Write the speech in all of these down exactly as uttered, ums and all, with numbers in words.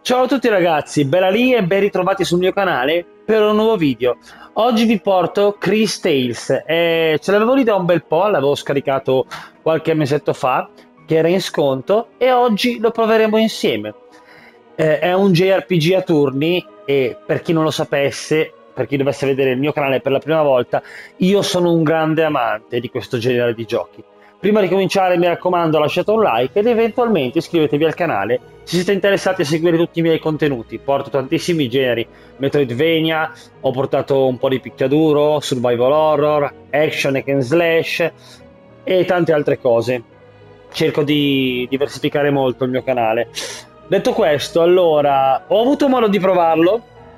Ciao a tutti ragazzi, bella lì e ben ritrovati sul mio canale per un nuovo video. Oggi vi porto Cris Tales, e ce l'avevo lì da un bel po', l'avevo scaricato qualche mesetto fa, che era in sconto e oggi lo proveremo insieme. Eh, è un J R P G a turni e per chi non lo sapesse, per chi dovesse vedere il mio canale per la prima volta, io sono un grande amante di questo genere di giochi. Prima di cominciare mi raccomando lasciate un like ed eventualmente iscrivetevi al canale se siete interessati a seguire tutti i miei contenuti. Porto tantissimi generi, Metroidvania, ho portato un po' di picchiaduro, survival horror, action hack and slash e tante altre cose. Cerco di diversificare molto il mio canale. Detto questo, allora, ho avuto modo di provarlo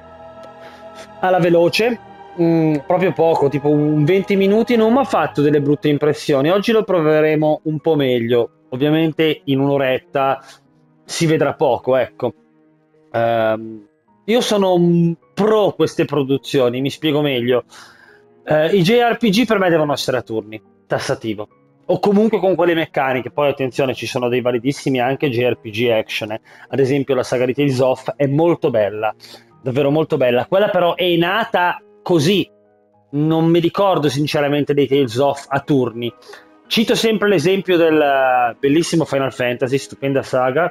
alla veloce, mm, proprio poco, tipo un venti minuti, non mi ha fatto delle brutte impressioni. Oggi lo proveremo un po' meglio. Ovviamente in un'oretta si vedrà poco, ecco. Ehm, io sono un pro queste produzioni, mi spiego meglio. Eh, I J R P G per me devono essere a turni, tassativo. O comunque con quelle meccaniche. Poi attenzione, ci sono dei validissimi anche J R P G action. eh. Ad esempio la saga di Tales of è molto bella, davvero molto bella. Quella però è nata così. Non mi ricordo sinceramente dei Tales of a turni. Cito sempre l'esempio del eh, bellissimo Final Fantasy, stupenda saga,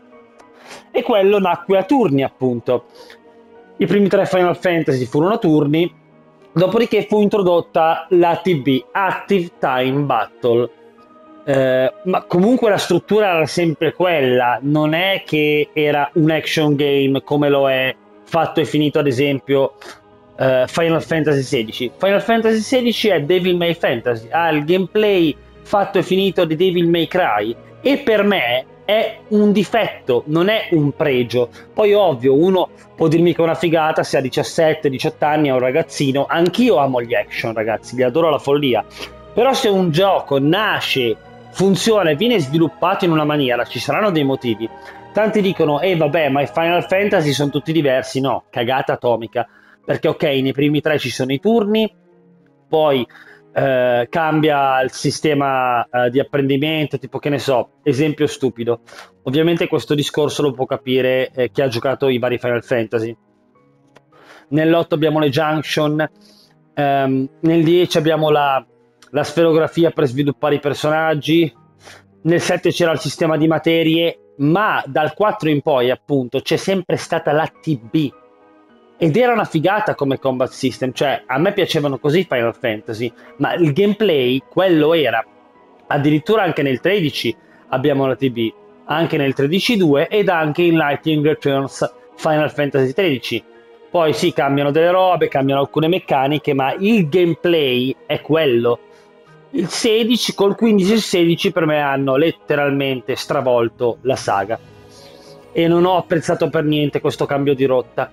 e quello nacque a turni, appunto. I primi tre Final Fantasy furono a turni, dopodiché fu introdotta l'A T B, Active Time Battle. Eh, ma comunque la struttura era sempre quella, non è che era un action game come lo è fatto e finito, ad esempio, eh, Final Fantasy sedici. Final Fantasy sedici è Devil May Fantasy, ha il gameplay fatto e finito di Devil May Cry, e per me è un difetto, non è un pregio. Poi ovvio, uno può dirmi che è una figata se ha diciassette diciotto anni, è un ragazzino. Anch'io amo gli action, ragazzi, li adoro alla follia. Però se un gioco nasce, funziona e viene sviluppato in una maniera, ci saranno dei motivi. Tanti dicono, eh vabbè, ma i Final Fantasy sono tutti diversi. No, cagata atomica. Perché ok, nei primi tre ci sono i turni, poi eh, cambia il sistema eh, di apprendimento, tipo che ne so, esempio stupido. Ovviamente questo discorso lo può capire eh, chi ha giocato i vari Final Fantasy. Nell'otto abbiamo le junction, ehm, nel dieci abbiamo la, la sferografia per sviluppare i personaggi, nel sette c'era il sistema di materie, ma dal quattro in poi appunto c'è sempre stata la T B. Ed era una figata come combat system, cioè a me piacevano così Final Fantasy, ma il gameplay quello era. Addirittura anche nel tredici abbiamo la T B, anche nel tredici due ed anche in Lightning Returns Final Fantasy tredici. Poi sì, cambiano delle robe, cambiano alcune meccaniche, ma il gameplay è quello. Il sedici, col quindici e il sedici per me hanno letteralmente stravolto la saga. E non ho apprezzato per niente questo cambio di rotta.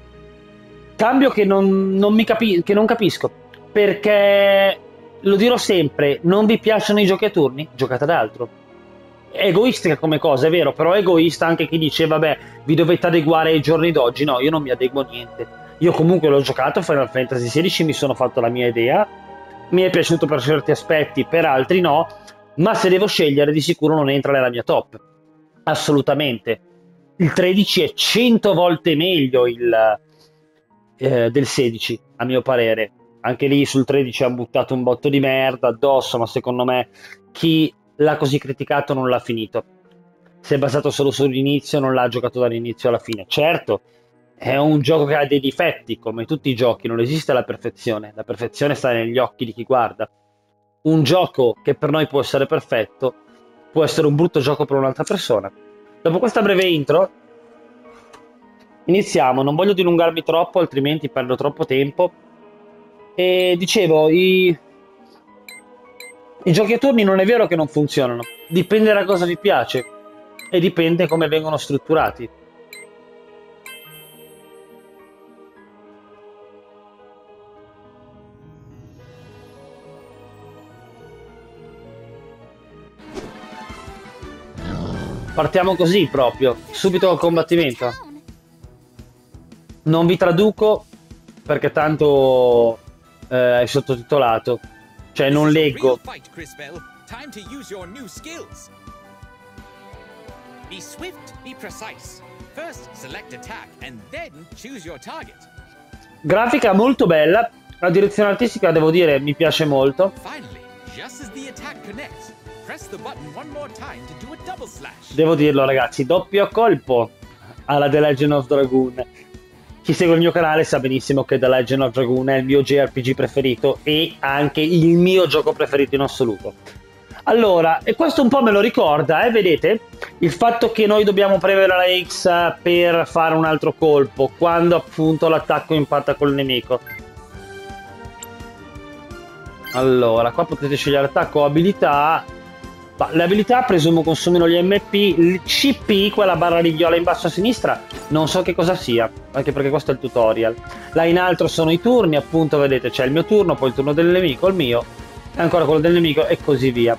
Cambio che non, non mi capi- che non capisco, perché lo dirò sempre, non vi piacciono i giochi a turni? Giocate ad altro. È egoistica come cosa, è vero, però è egoista anche chi dice, vabbè, vi dovete adeguare ai giorni d'oggi. No, io non mi adeguo a niente. Io comunque l'ho giocato, Final Fantasy sedici, mi sono fatto la mia idea, mi è piaciuto per certi aspetti, per altri no, ma se devo scegliere di sicuro non entra nella mia top. Assolutamente. Il tredici è cento volte meglio il, eh, del sedici, a mio parere. Anche lì sul tredici hanno buttato un botto di merda addosso, ma secondo me chi l'ha così criticato non l'ha finito. Si è basato solo sull'inizio, non l'ha giocato dall'inizio alla fine. Certo, è un gioco che ha dei difetti, come tutti i giochi, non esiste la perfezione. La perfezione sta negli occhi di chi guarda. Un gioco che per noi può essere perfetto, può essere un brutto gioco per un'altra persona. Dopo questa breve intro, iniziamo. Non voglio dilungarmi troppo, altrimenti perdo troppo tempo. E dicevo, i, i giochi a turni non è vero che non funzionano, dipende da cosa vi piace e dipende come vengono strutturati. Partiamo così proprio, subito al combattimento. Non vi traduco perché tanto eh, è sottotitolato, cioè non leggo. Be swift, be precise. First select attack and then choose your target. Grafica molto bella, la direzione artistica devo dire mi piace molto. Finally, just as the attack connects, press the button one more time to do a double slash. Devo dirlo ragazzi, doppio colpo alla The Legend of Dragoon. Chi segue il mio canale sa benissimo che The Legend of Dragoon è il mio J R P G preferito e anche il mio gioco preferito in assoluto. Allora, e questo un po' me lo ricorda, eh, vedete? Il fatto che noi dobbiamo premere la X per fare un altro colpo, quando appunto l'attacco impatta col nemico. Allora, qua potete scegliere attacco o abilità. Ma le abilità presumo consumino gli M P, il C P, quella barra di viola in basso a sinistra, non so che cosa sia, anche perché questo è il tutorial. Là in alto sono i turni, appunto, vedete, c'è il mio turno, poi il turno del nemico, il mio, e ancora quello del nemico, e così via.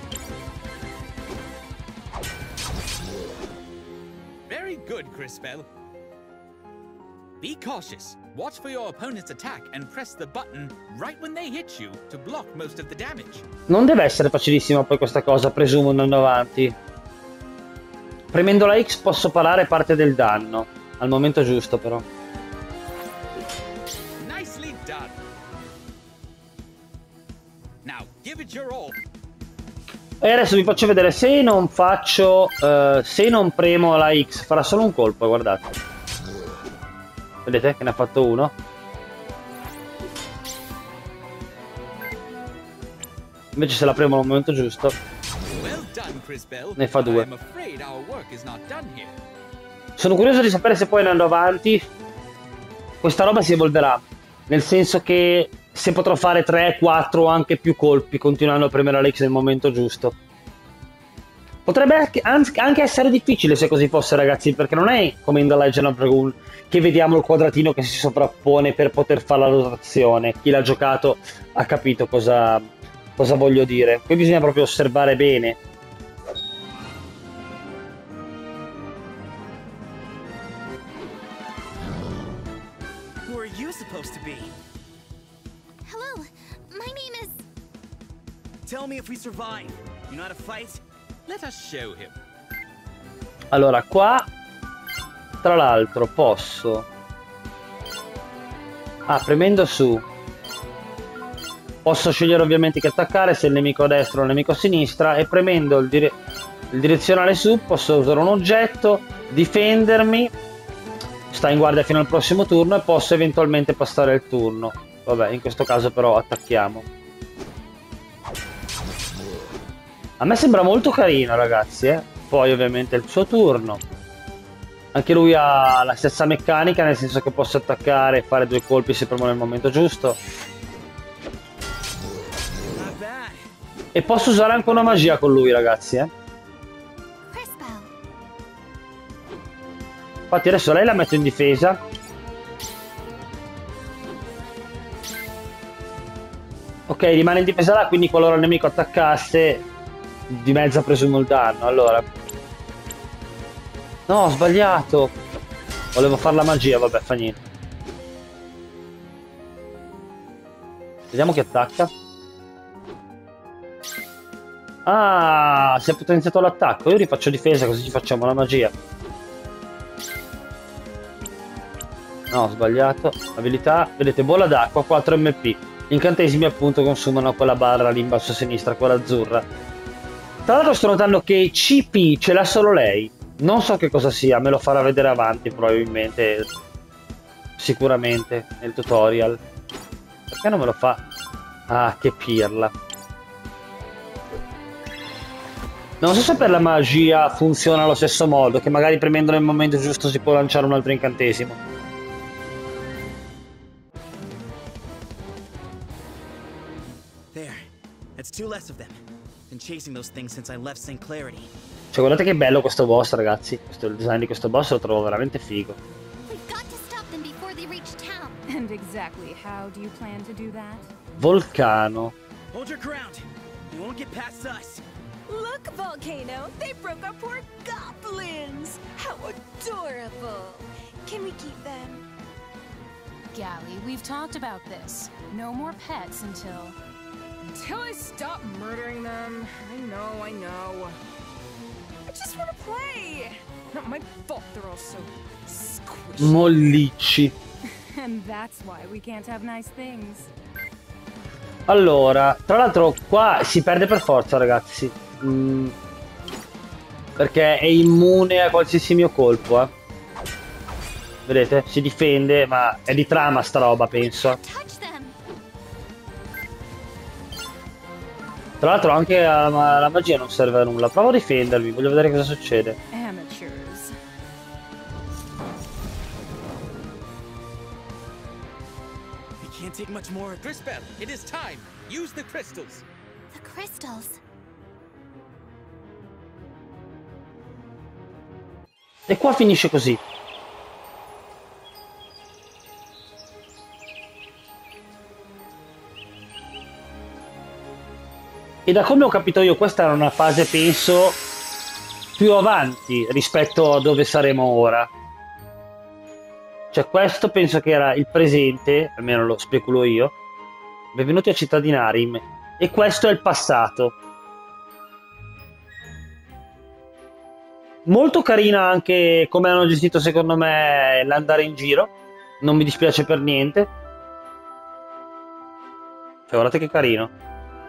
Very good, Crispell. Be cautious. Watch for your opponent's attack and press the button right when they hit you to block most of the damage. Non deve essere facilissima poi questa cosa, presumo, andando avanti. Premendo la X posso parare parte del danno, al momento giusto però. Nicely done. Now give it your all. E adesso vi faccio vedere se non faccio, uh, se non premo la X, farà solo un colpo, guardate. Vedete che ne ha fatto uno. Invece se la premo al momento giusto ne fa due. Sono curioso di sapere se poi andando avanti questa roba si evolverà, nel senso che se potrò fare tre, quattro o anche più colpi continuando a premere la X nel momento giusto. Potrebbe anche essere difficile se così fosse, ragazzi, perché non è come in The Legend of Dragoon che vediamo il quadratino che si sovrappone per poter fare la rotazione. Chi l'ha giocato ha capito cosa, cosa voglio dire. Qui bisogna proprio osservare bene. Who are you supposed to be? Hello, my name is... Tell me if we survive. You know how to fight? Let us show him. Allora, qua tra l'altro posso, ah, premendo su posso scegliere ovviamente che attaccare, se il nemico a destra o il nemico a sinistra, e premendo il, dire il direzionale su posso usare un oggetto, difendermi, sta in guardia fino al prossimo turno e posso eventualmente passare il turno. Vabbè, in questo caso però attacchiamo. A me sembra molto carino, ragazzi, eh? Poi ovviamente è il suo turno. Anche lui ha la stessa meccanica, nel senso che posso attaccare e fare due colpi se premo nel momento giusto. E posso usare anche una magia con lui, ragazzi, eh? Infatti adesso lei la metto in difesa. Ok, rimane in difesa là, quindi qualora il nemico attaccasse dimezza presumo il danno. Allora, no, ho sbagliato. Volevo fare la magia, vabbè, fa niente. Vediamo che attacca. Ah, si è potenziato l'attacco. Io rifaccio difesa, così ci facciamo la magia. No, ho sbagliato. Abilità, vedete, bolla d'acqua, quattro M P. Gli incantesimi appunto consumano quella barra lì in basso a sinistra, quella azzurra. Tra l'altro sto notando che C P ce l'ha solo lei. Non so che cosa sia, me lo farà vedere avanti probabilmente, sicuramente, nel tutorial. Perché non me lo fa? Ah, che pirla. Non so se per la magia funziona allo stesso modo, che magari premendo nel momento giusto si può lanciare un altro incantesimo. There. That's two less of them. Been chasing those things since I left Saint Clarity. Cioè, guardate che bello questo boss, ragazzi. Questo, il design di questo boss lo trovo veramente figo. And exactly how do you plan to do that? Vulcano. Hold your ground. You won't get past us. Look, Volcano, they broke our poor goblins. How adorable. Can we keep them? Gally, we've talked about this. No more pets until... Until I stop murdering them. I know, I know. I just want to play. Not my fault they're all so squishy. Mollicci. And that's why we can't have nice things. Allora, tra l'altro qua si perde per forza, ragazzi. Mm, perché è immune a qualsiasi mio colpo, eh. Vedete? Si difende, ma è di trama sta roba, penso. Touch them. Tra l'altro anche la, la magia non serve a nulla. Provo a difendermi, voglio vedere cosa succede. Amateurs. We can't take much more. Crispell, it is time. Use the crystals. The crystals. E qua finisce così. E da come ho capito io, questa era una fase, penso, più avanti rispetto a dove saremo ora. Cioè questo penso che era il presente, almeno lo speculo io. Benvenuti a Città di Narim. E questo è il passato. Molto carina anche come hanno gestito, secondo me, l'andare in giro. Non mi dispiace per niente. Cioè, guardate che carino.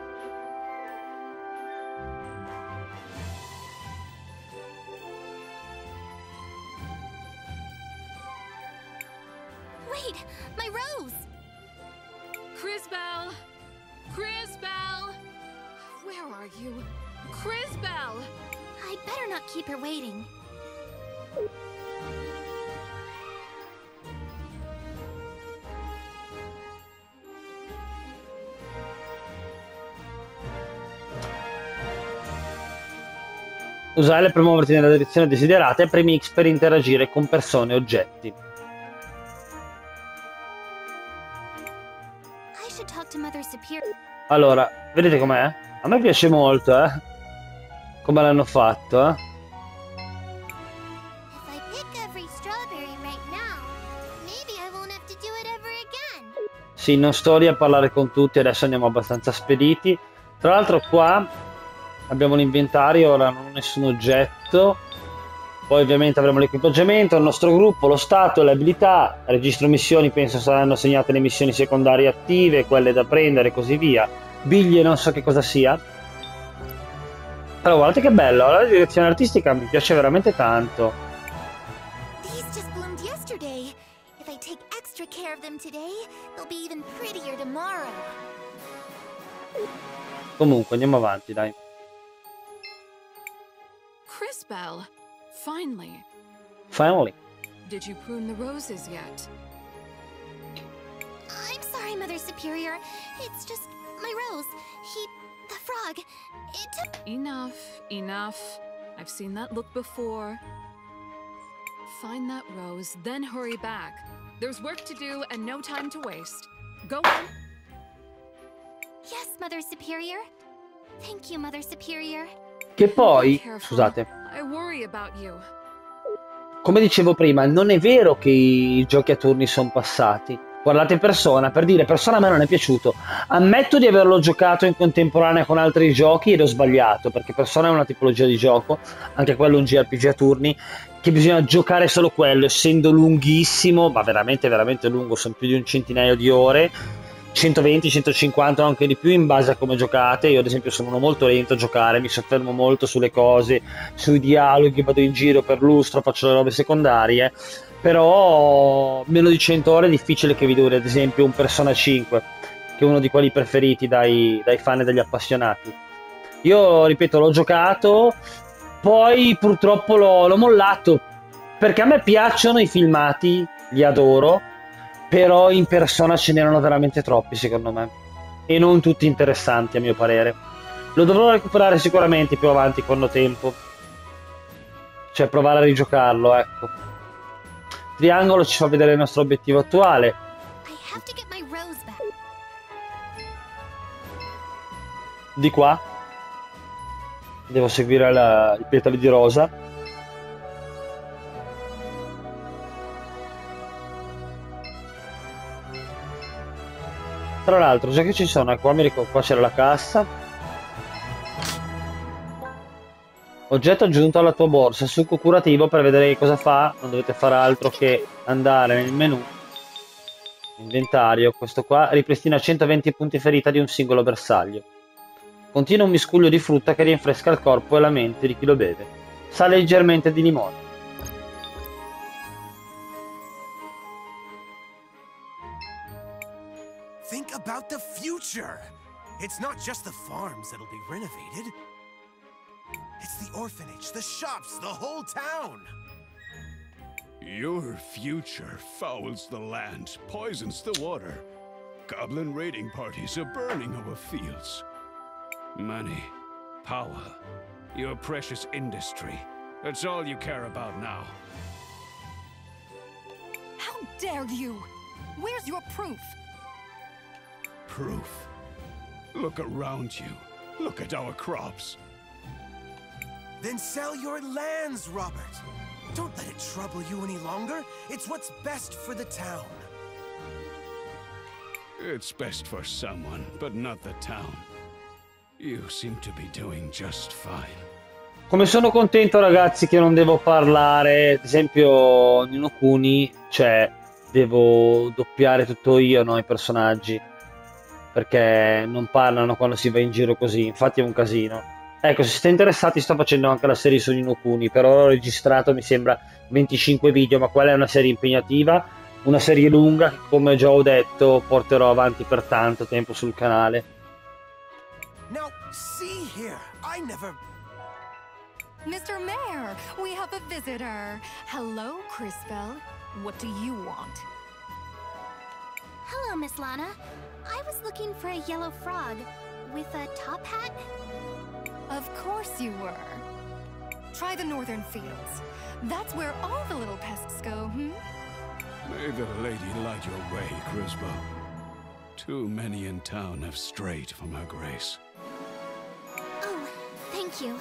Wait, my rose. Crisbell! Crisbell! Where are you? Crisbell! I'd better not keep her waiting. Usare per muoverti nella direzione desiderata e premi X per interagire con persone e oggetti. I should talk to Mother Superior. Allora, vedete com'è? A me piace molto, eh? Come l'hanno fatto, eh? If I pick every strawberry right now, maybe I won't have to do it ever again. Sì, non sto lì a parlare con tutti, adesso andiamo abbastanza spediti. Tra l'altro qua abbiamo l'inventario, ora non ho nessun oggetto. Poi ovviamente avremo l'equipaggiamento, il nostro gruppo, lo stato, le abilità, registro missioni, penso saranno segnate le missioni secondarie attive, quelle da prendere e così via. Biglie non so che cosa sia. Allora guardate che bello, la direzione artistica mi piace veramente tanto. These just bloomed yesterday. If I take extra care of them today, they'll be even prettier tomorrow. Comunque andiamo avanti, dai. Crisbell! Finally. Finally. Did you prune the roses yet? I'm sorry, Mother Superior. It's just my rose. He, the frog, it took... Enough, enough. I've seen that look before. Find that rose, then hurry back. There's work to do and no time to waste. Go on. Yes, Mother Superior. Thank you, Mother Superior. Che poi, Careful. scusate, I worry about you. come dicevo prima, non è vero che i giochi a turni sono passati. Guardate Persona, per dire, Persona a me non è piaciuto. Ammetto di averlo giocato in contemporanea con altri giochi ed ho sbagliato, perché Persona è una tipologia di gioco, anche quello un J R P G a turni, che bisogna giocare solo quello, essendo lunghissimo, ma veramente veramente lungo, sono più di un centinaio di ore, centoventi, centocinquanta o anche di più in base a come giocate. Io ad esempio sono uno molto lento a giocare, mi soffermo molto sulle cose, sui dialoghi, vado in giro per lustro, faccio le robe secondarie, però meno di cento ore è difficile che vi duri ad esempio un Persona cinque, che è uno di quelli preferiti dai, dai fan e dagli appassionati. Io ripeto, l'ho giocato, poi purtroppo l'ho, l'ho mollato, perché a me piacciono i filmati, li adoro, però in Persona ce n'erano veramente troppi secondo me, e non tutti interessanti a mio parere. Lo dovrò recuperare sicuramente più avanti quando ho tempo, cioè provare a rigiocarlo, ecco. Triangolo ci fa vedere il nostro obiettivo attuale. I have to get my rose back. Di qua devo seguire la, i petali di rosa. Tra l'altro, già che ci sono, qua, mi ricordo, qua c'era la cassa. Oggetto aggiunto alla tua borsa, succo curativo. Per vedere che cosa fa non dovete fare altro che andare nel menu inventario. Questo qua ripristina centoventi punti ferita di un singolo bersaglio. Contiene un miscuglio di frutta che rinfresca il corpo e la mente di chi lo beve. Sa leggermente di limone. Think about the future. It's not just the farms that'll be renovated. It's the orphanage, the shops, the whole town. Your future fouls the land, poisons the water. Goblin raiding parties are burning our fields. Money, power, your precious industry. That's all you care about now. How dare you? Where's your proof? Proof. Look around you. Look at our crops. Then sell your lands, Robert. Don't let it trouble you any longer. It's what's best for the town. It's best for someone, but not the town. You seem to be doing just fine. Come sono contento, ragazzi, che non devo parlare. Ad esempio, Ni no Kuni, cioè, devo doppiare tutto io, no, i personaggi. Perché non parlano quando si va in giro così. Infatti è un casino. Ecco, se siete interessati sto facendo anche la serie su Ni no Kuni. Per ora ho registrato, mi sembra, venticinque video, ma quella è una serie impegnativa. Una serie lunga che, come già ho detto, porterò avanti per tanto tempo sul canale. Now, see here. I never... Mister Mayor, we have a visitor. Hello, Crispell. What do you want? Hello, Miss Lana. I was looking for a yellow frog with a top hat. Of course you were. Try the northern fields. That's where all the little pests go, hmm? May the lady light your way, Crispo. Too many in town have strayed from her grace. Oh, thank you.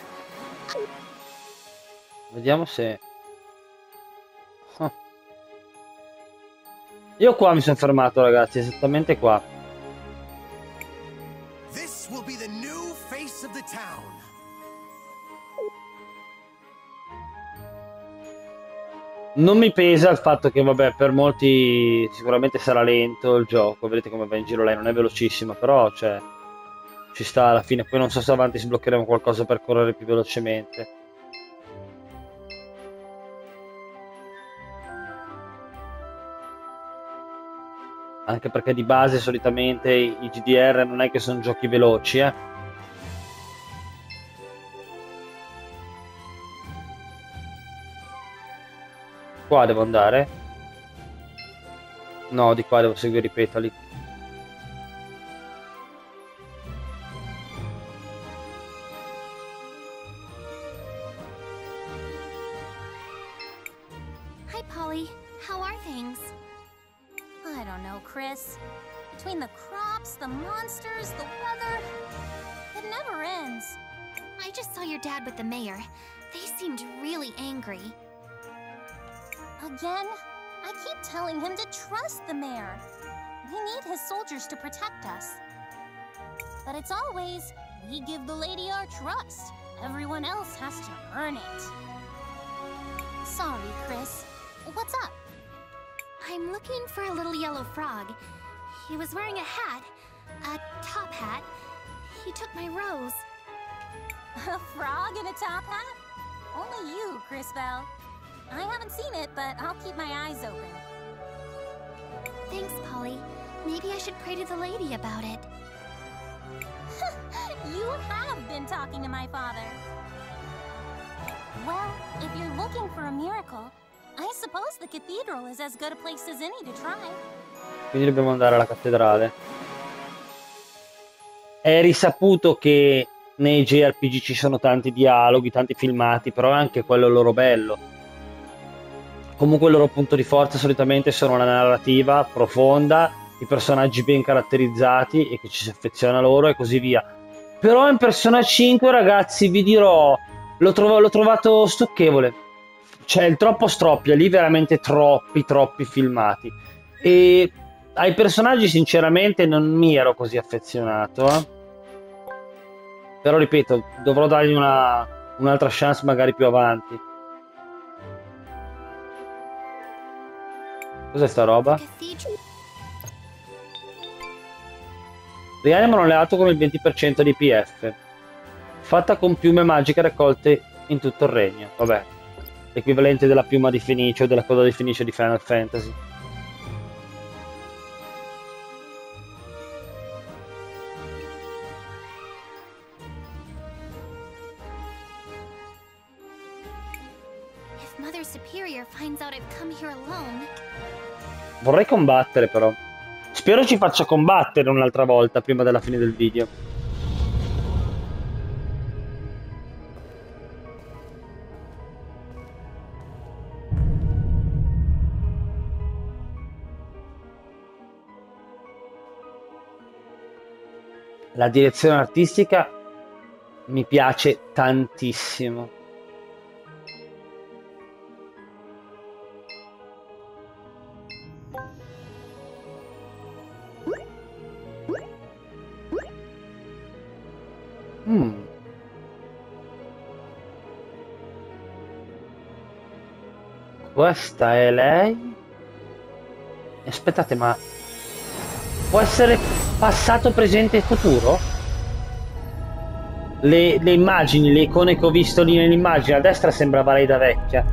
Vediamo se... Huh. Io qua mi sono fermato, ragazzi, esattamente qua. This will be the new face of the town. Non mi pesa il fatto che, vabbè, per molti sicuramente sarà lento il gioco. Vedete come va in giro lei, non è velocissima, però, cioè, ci sta alla fine. Poi non so se avanti sbloccheremo qualcosa per correre più velocemente. Anche perché di base solitamente i G D R non è che sono giochi veloci, eh. Qua devo andare? No, di qua devo seguire i petali. Hi, Polly. How are things? I don't know, Chris. Between the crops, the monsters, the weather, it never ends. I just saw your dad with the mayor. They seemed really angry. Again? I keep telling him to trust the mayor. We need his soldiers to protect us. But it's always, we give the lady our trust. Everyone else has to earn it. Sorry, Chris. What's up? I'm looking for a little yellow frog. He was wearing a hat, a top hat. He took my rose. A frog in a top hat? Only you, Crisbell. I haven't seen it, but I'll keep my eyes open. Thanks, Polly. Maybe I should pray to the lady about it. You have been talking to my father. Well, if you're looking for a miracle, I suppose the cathedral is as good a place as any to try. Quindi dobbiamo andare alla cattedrale. È risaputo che nei J R P G ci sono tanti dialoghi, tanti filmati, però è anche quello loro bello. Comunque il loro punto di forza solitamente sono la narrativa profonda, i personaggi ben caratterizzati e che ci si affeziona a loro e così via. Però in Persona cinque, ragazzi, vi dirò, l'ho trov- l'ho trovato stucchevole. Cioè, il troppo stroppia, lì veramente troppi, troppi filmati. E ai personaggi, sinceramente, non mi ero così affezionato. Eh? Però, ripeto, dovrò dargli una, un'altra chance magari più avanti. Cos'è sta roba? Rianimano alleato con il venti per cento di P F. Fatta con piume magiche raccolte in tutto il regno. Vabbè, l'equivalente della piuma di Fenice o della coda di Fenice di Final Fantasy. If Mother Superior finds out I've come here alone. Vorrei combattere però. Spero ci faccia combattere un'altra volta prima della fine del video. La direzione artistica mi piace tantissimo. Mm. Questa è lei. Aspettate, ma può essere passato, presente e futuro? Le, le immagini, le icone che ho visto lì nell'immagine, a destra sembrava lei da vecchia.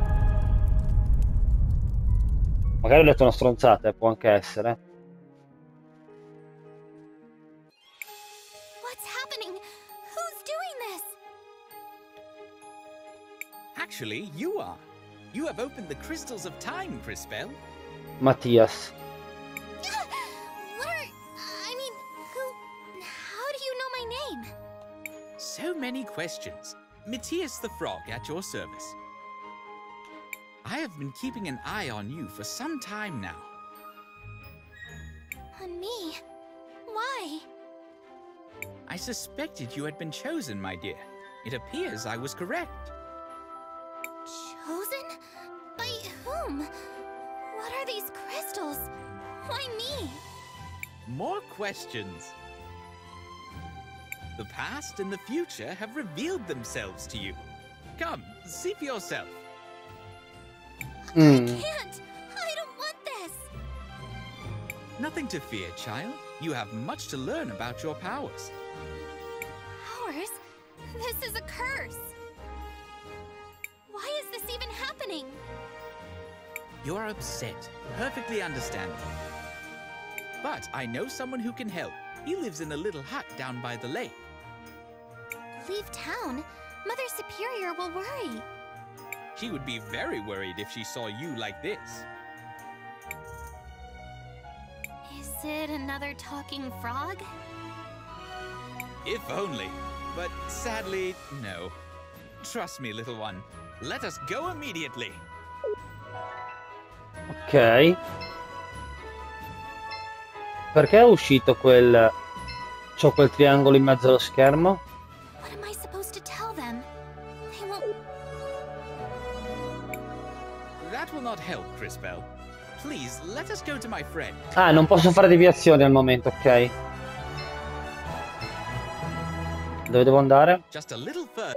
Magari ho letto una stronzata, può anche essere. Actually, you are. You have opened the crystals of time, Crispell. Mattias. What are... I mean, who... How do you know my name? So many questions. Matthias the Frog at your service. I have been keeping an eye on you for some time now. On me? Why? I suspected you had been chosen, my dear. It appears I was correct. Chosen? By whom? What are these crystals? Why me? More questions. The past and the future have revealed themselves to you. Come, see for yourself. Mm. I can't! I don't want this! Nothing to fear, child. You have much to learn about your powers. Powers? This is a curse! Why is this even happening? You are upset. Perfectly understandable. But I know someone who can help. He lives in a little hut down by the lake. Leave town? Mother Superior will worry. She would be very worried if she saw you like this. Is it another talking frog? If only. But sadly, no. Trust me, little one. Let us go immediately. Ok. Perché è uscito quel... C'ho quel triangolo in mezzo allo schermo? What am I supposed to tell them? They won't... That will not help, Crispell. Please, let us go to my friend. Ah, non posso fare deviazioni al momento, ok. Dove devo andare? Just a little further.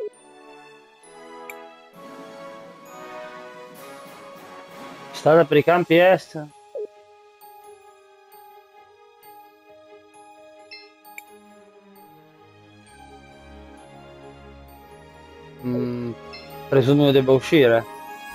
Strada per i campi est. Mm, presumo che debba uscire.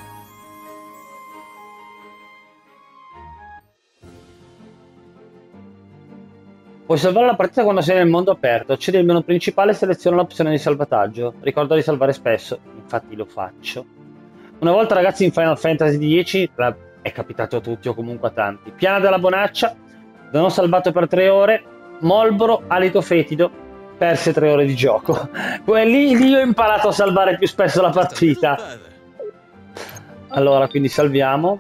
Puoi salvare la partita quando sei nel mondo aperto. Accedi al menu principale e seleziona l'opzione di salvataggio. Ricorda di salvare spesso. Infatti lo faccio. Una volta, ragazzi, in Final Fantasy dieci è capitato a tutti o comunque a tanti. Piana della bonaccia. Non ho salvato per tre ore. Molboro, alito fetido. Perse tre ore di gioco. Lì, lì ho imparato a salvare più spesso la partita. Allora, quindi salviamo.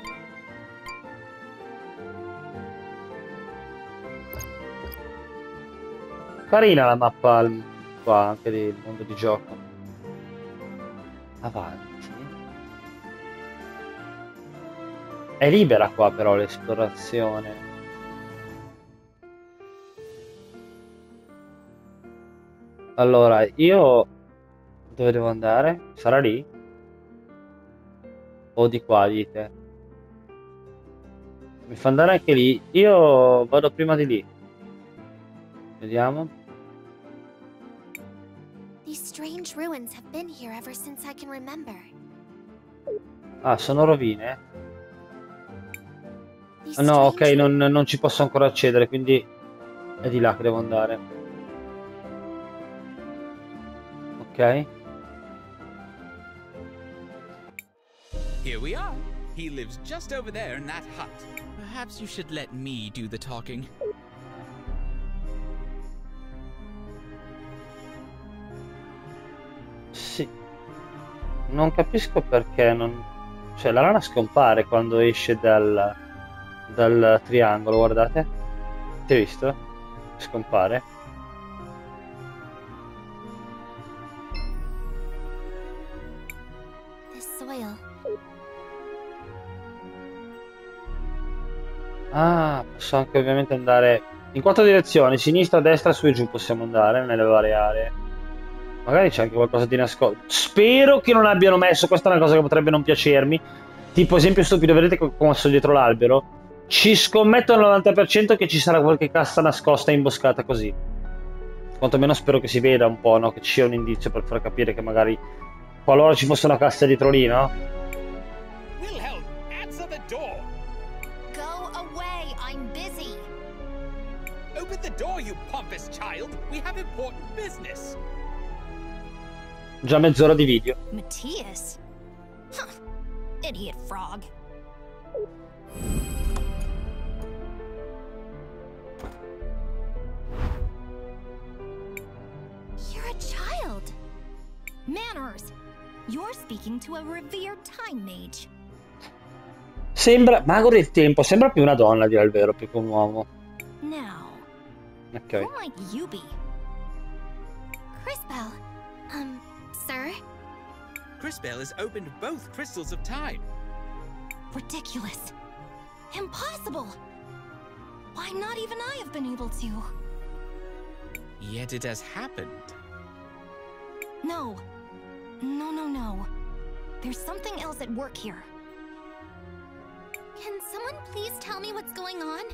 Carina la mappa qua anche del mondo di gioco. Avanti. È libera qua però l'esplorazione. Allora, io Dove devo andare? Sarà lì? O di qua, dite? Mi fa andare anche lì. Io vado prima di lì. Vediamo. These strange ruins have been here ever since I can remember. Ah, sono rovine? These No, ok, strange- non, non ci posso ancora accedere, quindi è di là che devo andare. Ok. Here we are. He lives just over there in that hut. Perhaps you should let me do the talking. Sì. Non capisco perché non... Cioè, la rana scompare quando esce dal, dal triangolo, guardate. Ti hai visto? Scompare. This soil. Ah, posso anche ovviamente andare in quattro direzioni, sinistra, destra, su e giù possiamo andare nelle varie aree. Magari c'è anche qualcosa di nascosto. Spero che non abbiano messo, questa è una cosa che potrebbe non piacermi. Tipo, esempio stupido, vedete co- come sono dietro l'albero? Ci scommetto al novanta per cento che ci sarà qualche cassa nascosta imboscata così. Quantomeno spero che si veda un po', no? Che ci sia un indizio per far capire che magari qualora ci fosse una cassa dietro lì, no? Wilhelm, answer the door. Go away, I'm busy. Open the door, you pompous child. We have important business. Già mezz'ora di video. Matthias? Huh. Idiot frog. You're a child. Manners! You're speaking to a revered time mage. Sembra, mago del tempo, sembra più una donna, a dire il vero, più che un uomo. Now, Ok. who might you be? Crispell. Um, sir? Crispell has opened both crystals of time. Ridiculous. Impossible. Why not even I have been able to? Yet it has happened. No. No, no, no. There's something else at work here. Can someone please tell me what's going on?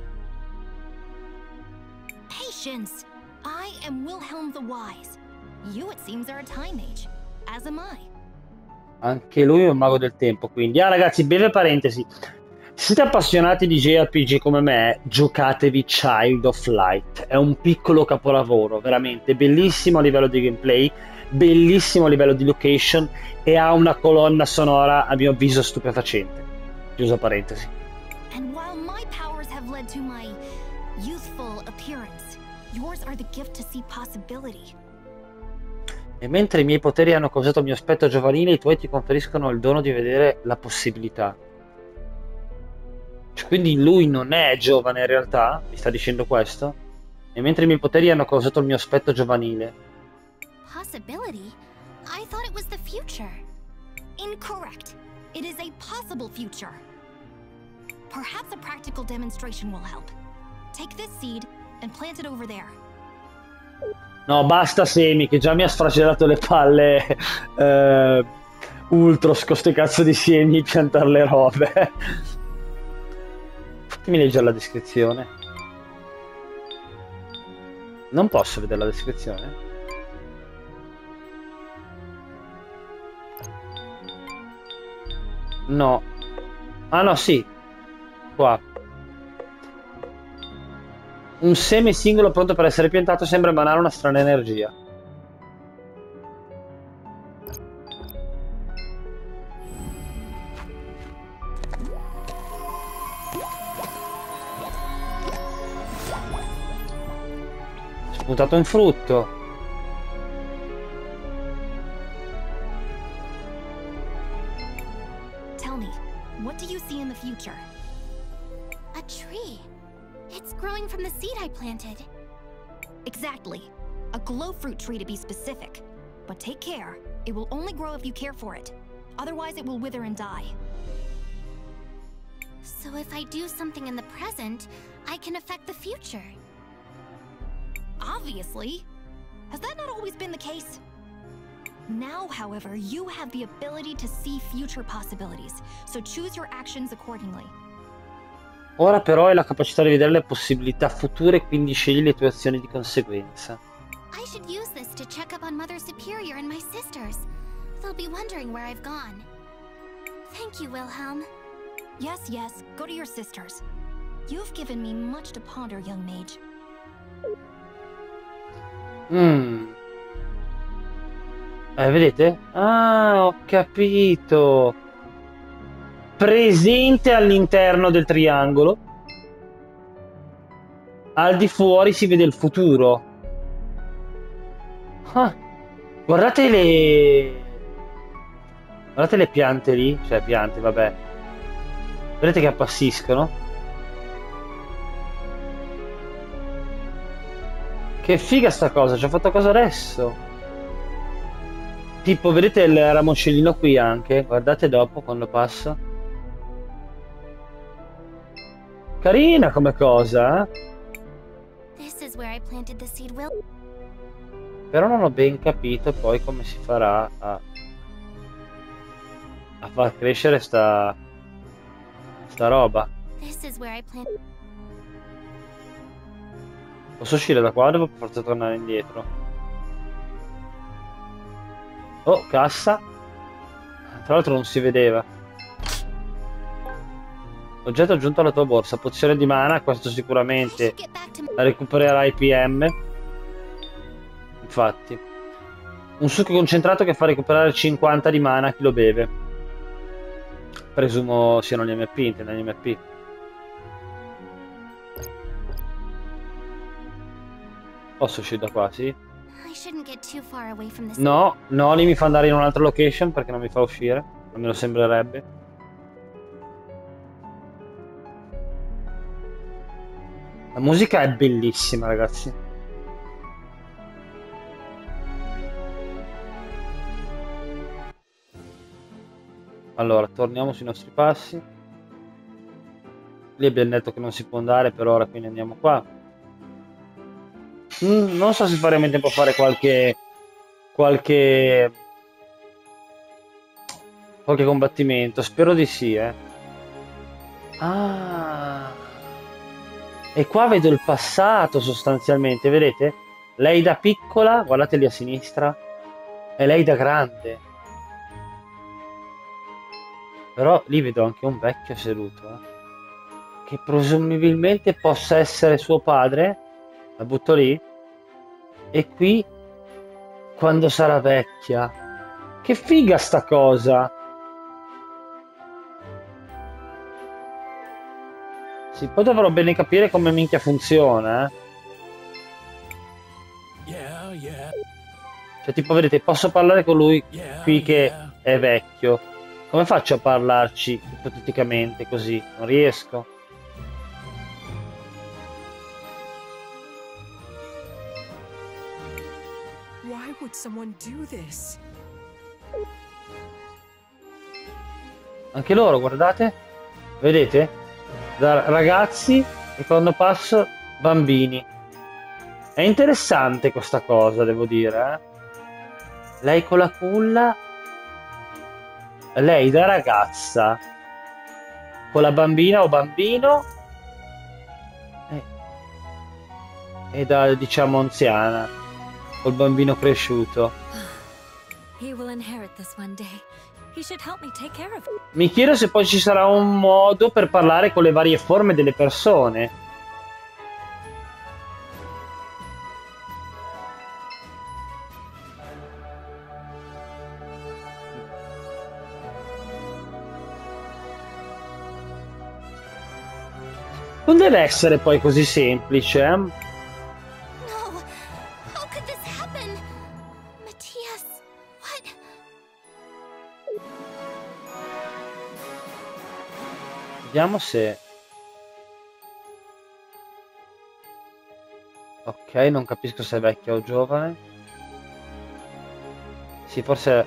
Patience! I am Wilhelm the Wise. You, it seems, are a time mage. As am I. Anche lui è un mago del tempo, quindi. Ah, ragazzi, breve parentesi. Se siete appassionati di J R P G come me, giocatevi Child of Light. È un piccolo capolavoro, veramente bellissimo a livello di gameplay, bellissimo a livello di location e ha una colonna sonora, a mio avviso, stupefacente. Chiusa parentesi. And while my powers have led to my youthful appearance, yours are the gift to see possibility. E mentre i miei poteri hanno causato il mio aspetto giovanile, i tuoi ti conferiscono il dono di vedere la possibilità. Cioè, quindi lui non è giovane in realtà? Mi sta dicendo questo? E mentre i miei poteri hanno causato il mio aspetto giovanile. Possibility? I thought it was the future. Incorrect. It is a possible future. Perhaps a practical demonstration will help. Take this seed and plant it over there. No, basta semi, che già mi ha sfracellato le palle eh, Ultros con ste cazzo di semi, piantare le robe. Fatemi leggere la descrizione. Non posso vedere la descrizione? No. Ah no, sì. Qua. Un seme singolo pronto per essere piantato sembra emanare una strana energia. Spuntato un frutto. Tell me, what do you see in the future? A tree. It's growing from the seed I planted. Exactly. A glow fruit tree to be specific. But take care. It will only grow if you care for it. Otherwise it will wither and die. So if I do something in the present, I can affect the future. Obviously. Has that not always been the case? Now, however, you have the ability to see future possibilities, so choose your actions accordingly. Ora però hai la capacità di vedere le possibilità future, quindi scegli le tue azioni di conseguenza. I should use this to check up on Mother Superior and my sisters. They'll be wondering where I've gone. Thank you, Wilhelm. Yes, yes, go to your sisters. You've given me much to ponder, young mage. Mm. Eh, vedete? Ah, ho capito. Presente all'interno del triangolo. Al di fuori si vede il futuro. Ah, guardate le... Guardate le piante lì. Cioè, piante, vabbè. Vedete che appassiscono? Che figa sta cosa, ci ho fatto cosa adesso? Tipo, vedete il ramoscellino qui anche? Guardate dopo quando passa. Carina come cosa, eh? This is where I planted the seed, Will. Però non ho ben capito poi come si farà a, a far crescere sta, sta roba. This is where I planted. Posso uscire da qua o devo per forza tornare indietro? Oh, cassa. Tra l'altro non si vedeva. Oggetto aggiunto alla tua borsa. Pozione di mana. Questo sicuramente recupererai P M. Infatti. Un succo concentrato che fa recuperare cinquanta di mana a chi lo beve. Presumo siano gli M P, intendo gli M P. Posso uscire da qua, sì? No, no, lì mi fa andare in un'altra location perché non mi fa uscire. Almeno sembrerebbe. La musica è bellissima, ragazzi. Allora, torniamo sui nostri passi. Lì abbiamo detto che non si può andare per ora, quindi andiamo qua. Mm, non so se faremo in tempo a fare qualche qualche qualche combattimento. Spero di sì, eh. Ah, e qua vedo il passato sostanzialmente, vedete? Lei da piccola, guardate lì a sinistra, e lei da grande. Però lì vedo anche un vecchio seduto, eh, che presumibilmente possa essere suo padre. La butto lì. E qui quando sarà vecchia. Che figa sta cosa. Sì, poi dovrò bene capire come minchia funziona, eh. Yeah, yeah. Cioè tipo vedete, posso parlare con lui Yeah, qui che yeah. è vecchio. Come faccio a parlarci ipoteticamente così? Non riesco. Why would someone do this? Anche loro, guardate. Vedete? Da ragazzi e quando passo bambini. È interessante questa cosa, devo dire, eh? Lei con la culla. Lei da ragazza. Con la bambina o bambino. Eh. E da, diciamo, anziana. Col bambino cresciuto. He will inherit this one day. He should help me take care of it. Mi chiedo se poi ci sarà un modo per parlare con le varie forme delle persone. Non deve essere poi così semplice, eh? No! How could this happen? Matthias, what? Vediamo se... Ok, non capisco se è vecchia o giovane. Sì, forse...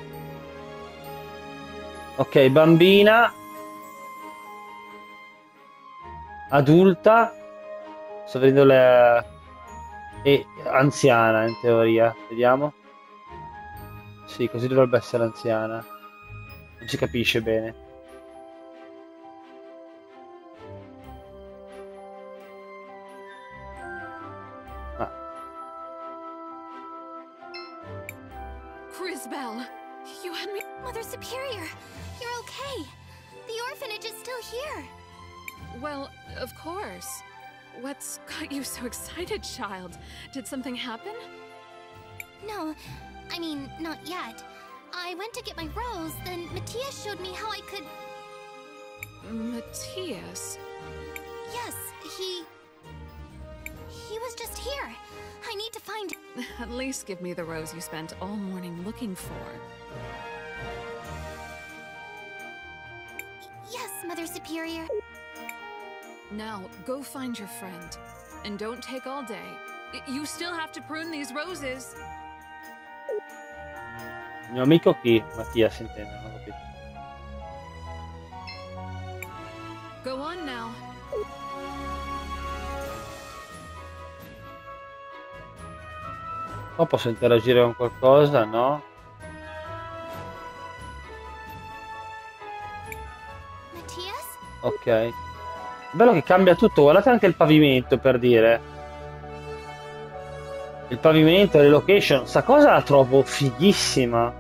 Ok, bambina. Adulta. Sto vedendo le... E anziana in teoria. Vediamo. Sì. Sì, così dovrebbe essere anziana. Non si capisce bene. Ah. Crisbell, you had me. Mother Superior, you're okay. The orphanage is still here. Well, of course. What's got you so excited, child? Did something happen? No, I mean, not yet. I went to get my rose, then Matthias showed me how I could... Matthias? Yes, he... He was just here. I need to find... At least give me the rose you spent all morning looking for. Yes, Mother Superior. Now, go find your friend. And don't take all day. You still have to prune these roses. Il mio amico chi? Mattia si intende, non ho capito. Go on now. Qua posso interagire con qualcosa, no? Matthias? Ok. Bello che cambia tutto, guardate anche il pavimento, per dire. Il pavimento, le location, sta cosa la trovo fighissima.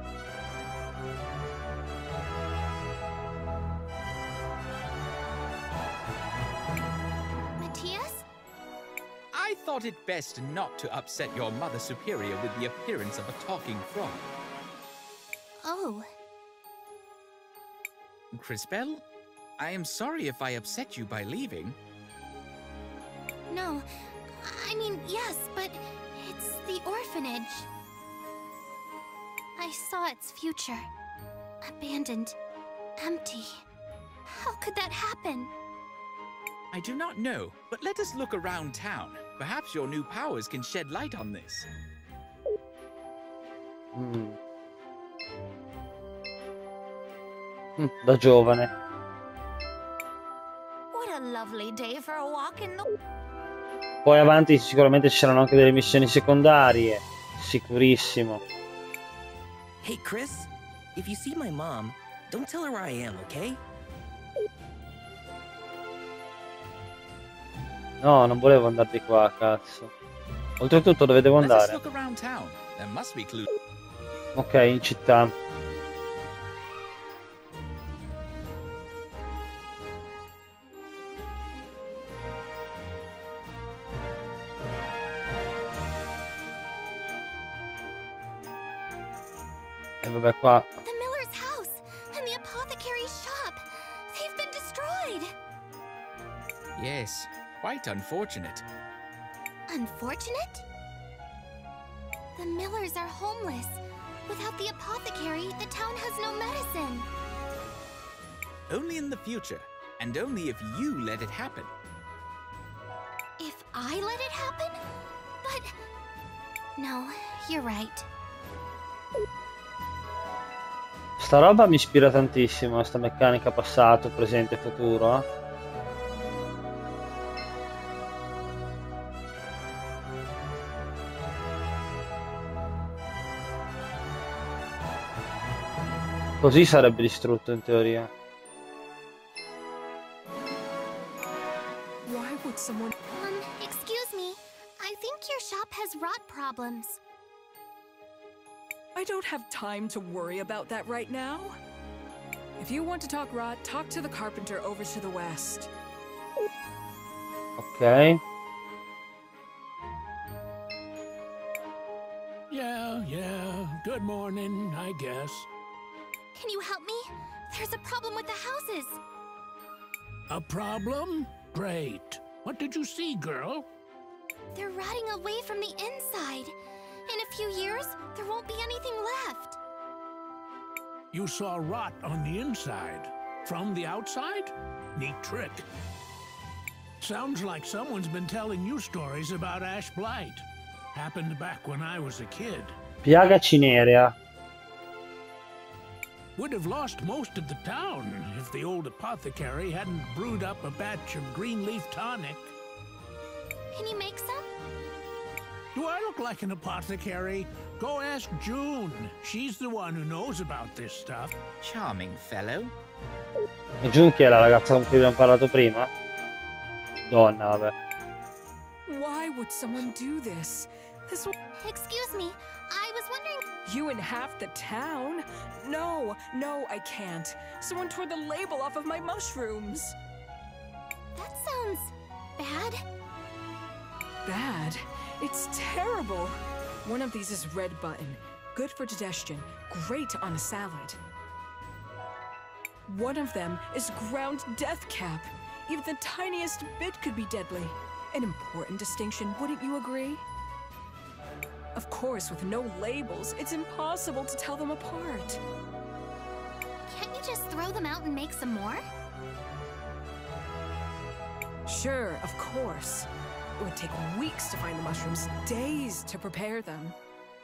Matthias? I thought it best not to upset your Mother Superior with the appearance of a talking frog. Oh. Crisbell, I am sorry if I upset you by leaving. No, I mean, yes, but it's the orphanage. I saw its future. Abandoned. Empty. How could that happen? I do not know, but let us look around town. Perhaps your new powers can shed light on this. Mm. Mm, da giovane. What a lovely day for a walk in the... Poi avanti sicuramente ci saranno anche delle missioni secondarie, sicurissimo. Hey Chris, if you see my mom, don't tell her where I am, okay? No, non volevo andare di qua, cazzo. Oltretutto dove devo Let us andare? look around town. There must be clues. Ok, in città. E vabbè qua. The miller's house and the apothecary's shop. They've been destroyed. Yes, quite unfortunate. Unfortunate? The millers are homeless. Without the apothecary, the town has no medicine. Only in the future, and only if you let it happen. If I let it happen? But... No, you're right. Sta roba mi ispira tantissimo, sta meccanica passato, presente e futuro. Eh? Così sarebbe distrutto in teoria. Why would someone... Um, excuse me. I think your shop has rot problems. I don't have time to worry about that right now. If you want to talk rot, talk to the carpenter over to the west. Ok. Yeah, yeah. Good morning, I guess. Can you help me? There's a problem with the houses. A problem? Great. What did you see, girl? They're rotting away from the inside. In a few years, there won't be anything left. You saw rot on the inside. From the outside? Neat trick. Sounds like someone's been telling you stories about Ash Blight. Happened back when I was a kid. Piaga cinerea. Would have lost most of the town if the old apothecary hadn't brewed up a batch of green leaf tonic. Can you make some? Do I look like an apothecary? Go ask June. She's the one who knows about this stuff. Charming fellow. E June chi è la ragazza con cui abbiamo parlato prima? Donna, vabbè. Why would someone do this? This. Excuse me, I was wondering. You in half the town? No, no, I can't. Someone tore the label off of my mushrooms. That sounds bad. Bad? It's terrible. One of these is red button. Good for digestion. Great on a salad. One of them is ground death cap. Even the tiniest bit could be deadly. An important distinction, wouldn't you agree? Of course, with no labels, it's impossible to tell them apart. Can't you just throw them out and make some more? Sure, of course. It would take weeks to find the mushrooms, days to prepare them.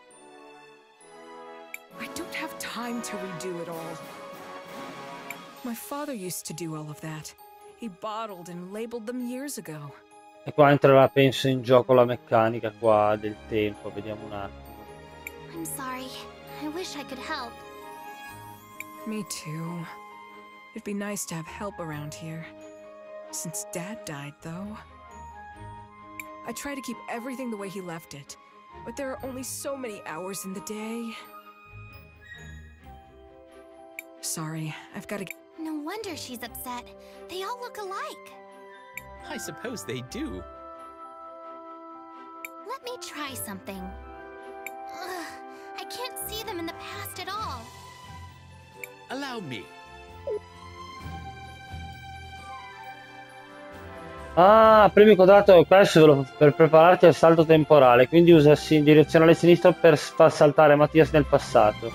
I don't have time to redo it all. My father used to do all of that. He bottled and labeled them years ago. E qua entrerà, penso, in gioco la meccanica qua del tempo. Vediamo un attimo. I'm sorry. I wish I could help. Me too. It'd be nice to have help around here. Since Dad died, though. I try to keep everything the way he left it, but there are only so many hours in the day. Sorry, I've got to. No wonder she's upset. They all look alike. I suppose they do. Let me try something. Ugh, I can't see them in the past at all. Allow me. Ah, premi quadrato questo per prepararti al salto temporale, quindi usa in direzionale sinistro per far saltare Mattias nel passato.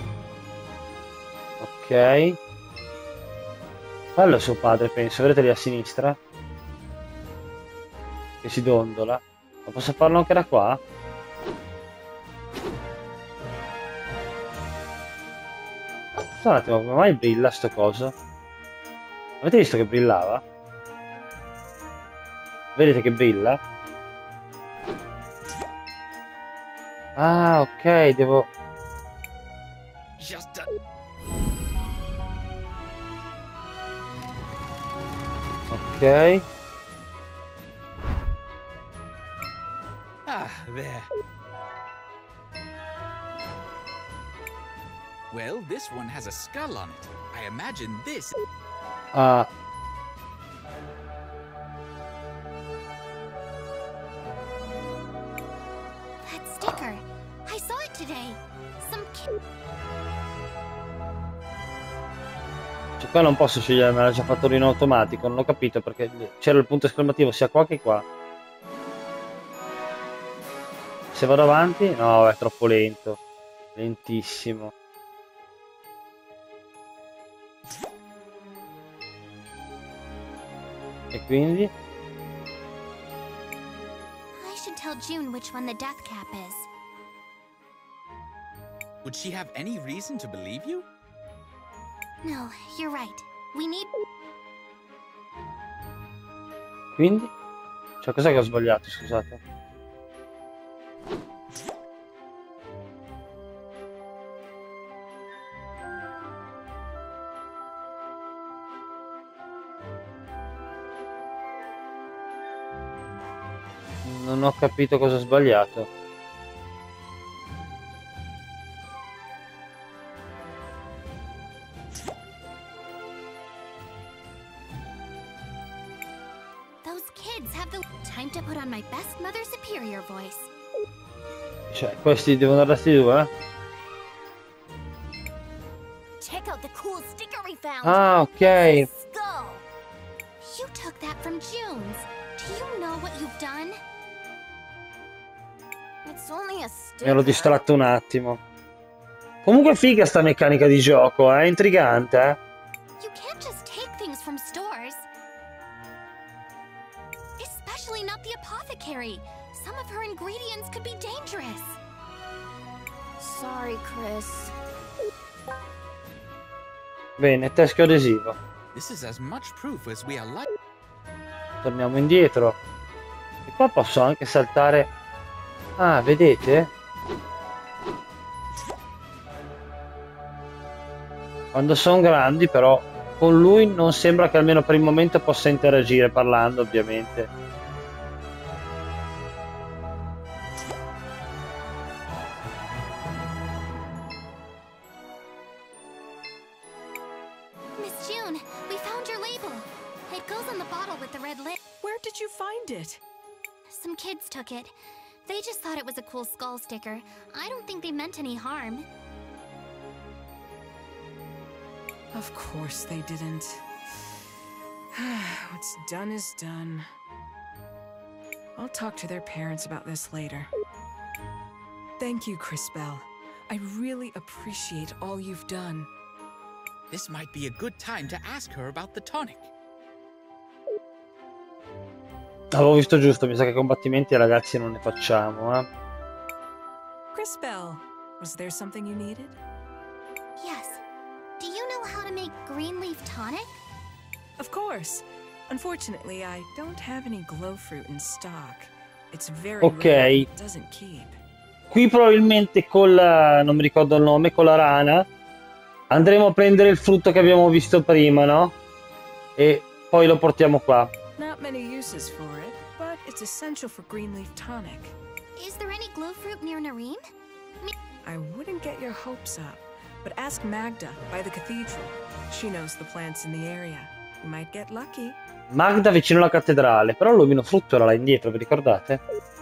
Ok. Quello è suo padre, penso, vedete lì a sinistra? Che si dondola. Ma posso farlo anche da qua? Aspetta un attimo, come mai brilla sto coso? Avete visto che brillava? Vedete che brilla? Ah, ok, devo... Ok. Ah, there. Well, this one has a skull on it. I imagine this... Ah. Sticker. I saw it today. Some kid. Cioè qua non posso scegliere, me l'ha già fatto in automatico, non ho capito perché c'era il punto esclamativo sia qua che qua. Se vado avanti? No, è troppo lento. Lentissimo. E quindi? Tell June which one the death cap is. Would she have any reason to believe you? No, you're right. We need... Quindi? Cioè, cos'è che ho sbagliato, scusate? Non ho capito cosa ho sbagliato. Those kids have the time to put on my best Mother Superior voice. Cioè, questi devono darsi due, eh? Check out the cool sticker we found. Ah, ok. Skull. You took that from June's. Do you know what you've done? It's only a sticker. Mi ero distratto un attimo. Comunque figa sta meccanica di gioco, è eh? Intrigante, eh? You can't just take things from stores. Especially not the apothecary. Some of her ingredients could be dangerous. Sorry, Chris. Bene, teschio adesivo. This is as much proof as we are like. Torniamo indietro. E qua posso anche saltare. Ah, vedete? Quando sono grandi, però, con lui non sembra che almeno per il momento possa interagire, parlando, ovviamente. Miss June, we found your label. It goes on the bottle with the red lid. Where did you find it? Some kids took it. They just thought it was a cool skull sticker. I don't think they meant any harm. Of course they didn't. What's done is done. I'll talk to their parents about this later. Thank you, Crispell. I really appreciate all you've done. This might be a good time to ask her about the tonic. Avevo visto giusto, mi sa che combattimenti ragazzi non ne facciamo, eh. Crispell, was there something you needed? Yes. Do you know how to make green leaf tonic? Of course. Unfortunately, I don't have any glow fruit in stock. It's very Ok. rare. It doesn't keep. Qui probabilmente col, non mi ricordo il nome, con la rana andremo a prendere il frutto che abbiamo visto prima, no? E poi lo portiamo qua. Not many uses for it, but it's essential for green leaf tonic. Is there any glow fruit near Nareem? I wouldn't get your hopes up, but ask Magda by the cathedral. She knows the plants in the area. You might get lucky. Magda vicino alla cattedrale, però l'omino frutto era là indietro, vi ricordate?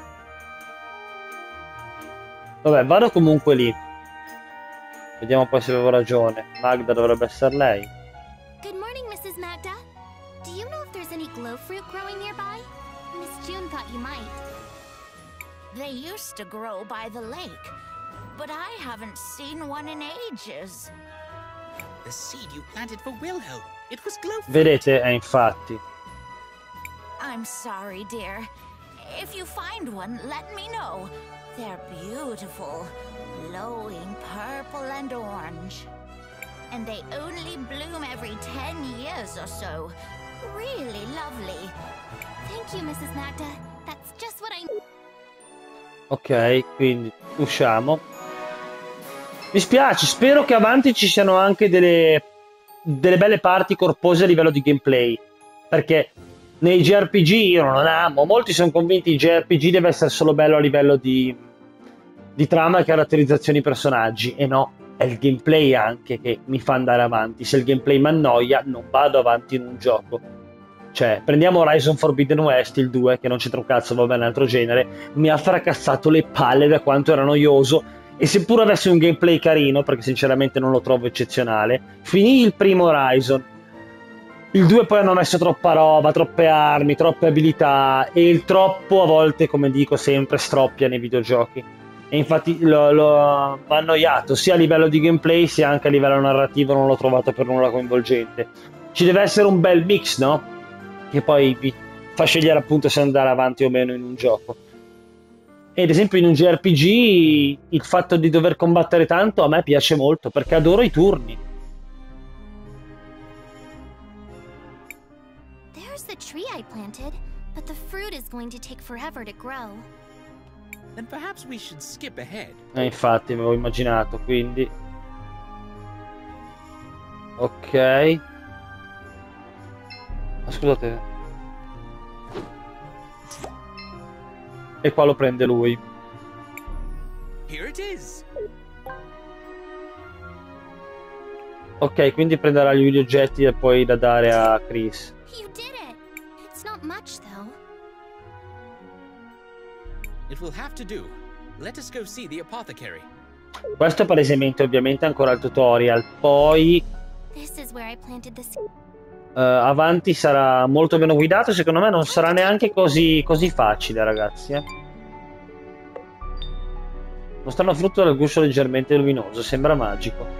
Vabbè, vado comunque lì. Vediamo poi se avevo ragione. Magda dovrebbe essere lei. Good morning, Missus Magda. Do you know if there's any glow fruit growing nearby? Miss June thought you might. They used to grow by the lake, but I haven't seen one in ages. The seed you planted for Wilhelm. It was glow fruit. Vedete? Eh, infatti. I'm sorry, dear. If you find one, let me know. They're beautiful, glowing purple and orange. And they only bloom every ten years or so. Really lovely. Thank you, Missus Magda. That's just what I... Ok, quindi usciamo. Mi spiace, spero che avanti ci siano anche delle, delle belle parti corpose a livello di gameplay. Perché nei J R P G io non amo. Molti sono convinti che il J R P G deve essere solo bello a livello di, di trama e caratterizzazioni personaggi. E no, è il gameplay anche che mi fa andare avanti. Se il gameplay mi annoia, non vado avanti in un gioco. Cioè, prendiamo Horizon Forbidden West, il due, che non c'entra un cazzo, va bene, altro genere. Mi ha fracassato le palle da quanto era noioso. E seppur avesse un gameplay carino, perché sinceramente non lo trovo eccezionale, finì il primo Horizon. Il due poi hanno messo troppa roba, troppe armi, troppe abilità, e il troppo a volte, come dico sempre, stroppia nei videogiochi. E infatti l'ho, l'ho annoiato, sia a livello di gameplay sia anche a livello narrativo, non l'ho trovato per nulla coinvolgente. Ci deve essere un bel mix, no? Che poi vi fa scegliere appunto se andare avanti o meno in un gioco. E ad esempio in un J R P G il fatto di dover combattere tanto a me piace molto, perché adoro i turni. There's the tree I planted, but the fruit is going to take forever to grow. Then perhaps we should skip ahead. Eh, infatti, avevo immaginato, quindi... Ok. Ma scusate. E qua lo prende lui. Here it is. Ok, quindi prenderà gli oggetti e poi da dare a Chris. You did it. It's not much though. It will have to do. Let us go see the apothecary. Questo è palesemente ovviamente ancora il tutorial. Poi This is where I planted the seed. uh, avanti sarà molto meno guidato. Secondo me non sarà neanche così, così facile, ragazzi, eh. Lo strano frutto dal guscio leggermente luminoso. Sembra magico.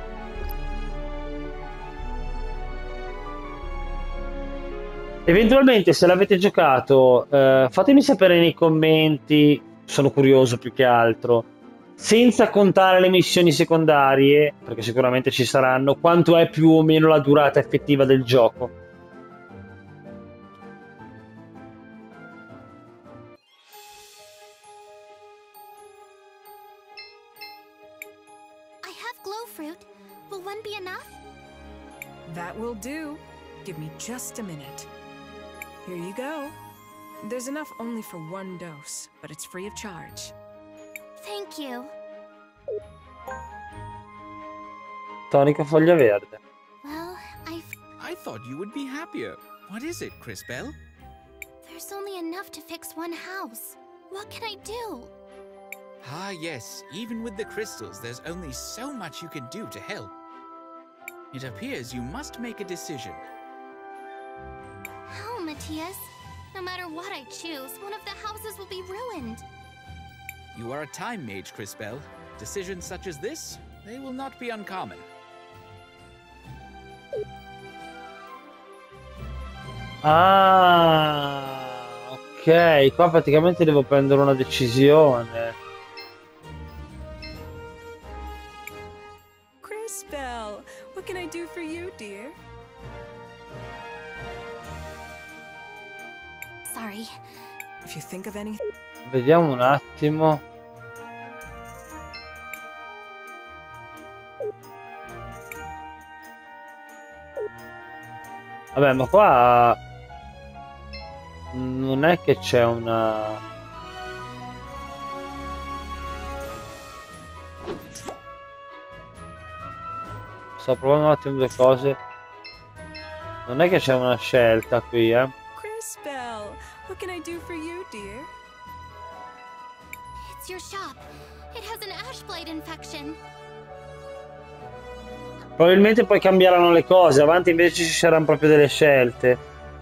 Eventualmente, se l'avete giocato, eh, fatemi sapere nei commenti, sono curioso più che altro, senza contare le missioni secondarie, perché sicuramente ci saranno, quanto è più o meno la durata effettiva del gioco. I have glow fruit. Will one be enough? That will do. Give me just a minute. Here you go. There's enough only for one dose, but it's free of charge. Thank you. Tonica foglia verde. Well, I've... I thought you would be happier. What is it, Crisbell? There's only enough to fix one house. What can I do? Ah, yes. Even with the crystals, there's only so much you can do to help. It appears you must make a decision. How, Matthias? No matter what I choose, one of the houses will be ruined. You are a time mage, Crisbell. Decisions such as this, they will not be uncommon. Ah, ok, qua praticamente devo prendere una decisione. Crisbell, what can I do for you, dear? Sorry. If you think of anything. Vediamo un attimo. Vabbè, ma qua non è che c'è una... Sto provando un attimo due cose. Non è che c'è una scelta qui, eh. Crisbell, what can I do for you, dear? It's your shop. It has an ash blade infection. Probabilmente poi cambieranno le cose, avanti invece ci saranno proprio delle scelte.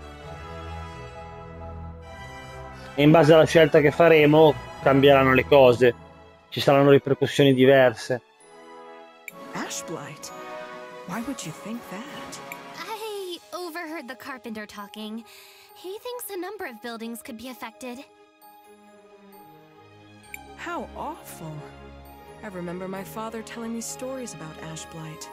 E in base alla scelta che faremo cambieranno le cose. Ci saranno ripercussioni diverse. Ash blight? Why would you think that? I overheard the carpenter talking. He thinks a number of buildings could be affected. How awful. I remember my father telling me stories about ash blight.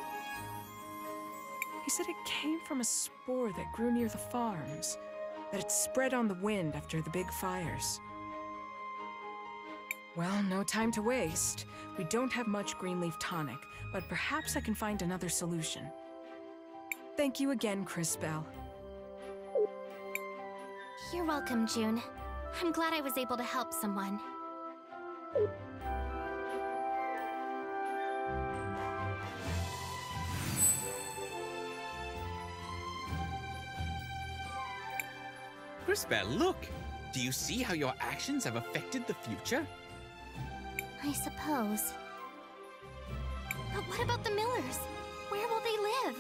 He said it came from a spore that grew near the farms, that it spread on the wind after the big fires. Well, no time to waste. We don't have much green leaf tonic, but perhaps I can find another solution. Thank you again, Crisbell. You're welcome, June. I'm glad I was able to help someone. Crisbell, look! Do you see how your actions have affected the future? I suppose. But what about the Millers? Where will they live?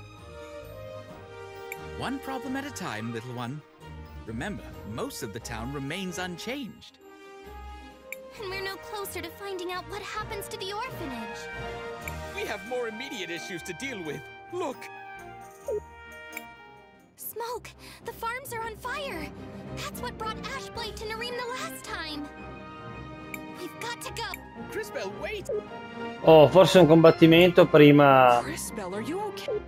One problem at a time, little one. Remember, most of the town remains unchanged. And we're no closer to finding out what happens to the orphanage. We have more immediate issues to deal with. Look! Smoke! The farms are on fire! That's what brought ash blight to Nareem the last time! We've got to go! Crisbell, wait! Oh, forse un combattimento prima... Crisbell, are you okay?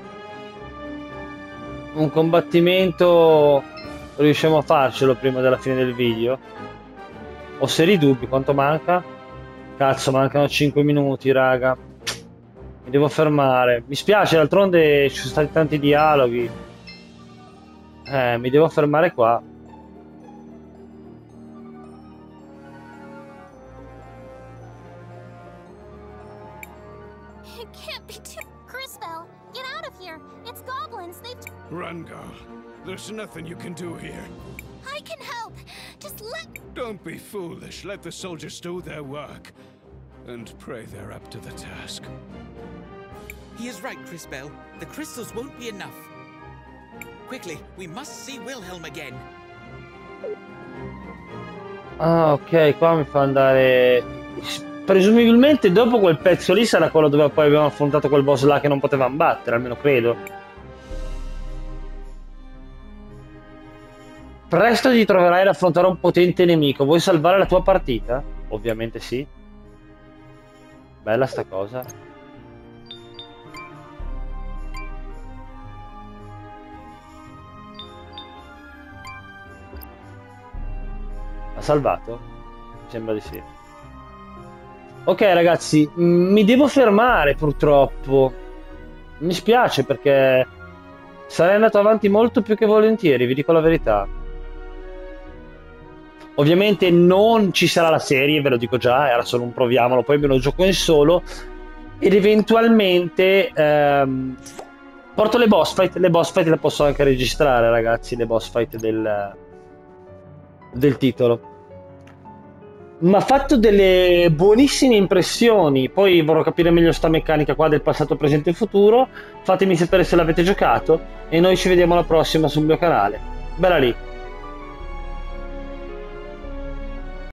Un combattimento... Riusciamo a farcelo prima della fine del video? Ho seri dubbi, quanto manca? Cazzo, mancano cinque minuti, raga. Mi devo fermare. Mi spiace, d'altronde ci sono stati tanti dialoghi. Eh, mi devo fermare qua. It can't be too... Crisbell, get out of here! It's goblins, they've... Run, girl. There's nothing you can do here. I can help! Just let... Don't be foolish. Let the soldiers do their work. And pray they're up to the task. He is right, Crisbell. The crystals won't be enough. Quickly, we must see Wilhelm again. Ah, ok, qua mi fa andare... Presumibilmente dopo quel pezzo lì sarà quello dove poi abbiamo affrontato quel boss là che non potevamo battere, almeno credo. Presto ti troverai ad affrontare un potente nemico. Vuoi salvare la tua partita? Ovviamente sì. Bella sta cosa. Ha salvato? Mi sembra di sì. Ok ragazzi, mi devo fermare purtroppo. Mi spiace perché Sarei andato avanti molto più che volentieri, vi dico la verità. Ovviamente non ci sarà la serie, ve lo dico già, era solo un proviamolo, poi me lo gioco in solo ed eventualmente ehm, porto le boss fight, le boss fight le posso anche registrare, ragazzi, le boss fight del, del titolo. Mi ha fatto delle buonissime impressioni, poi vorrò capire meglio sta meccanica qua del passato, presente e futuro. Fatemi sapere se l'avete giocato e noi ci vediamo alla prossima sul mio canale. Bella lì!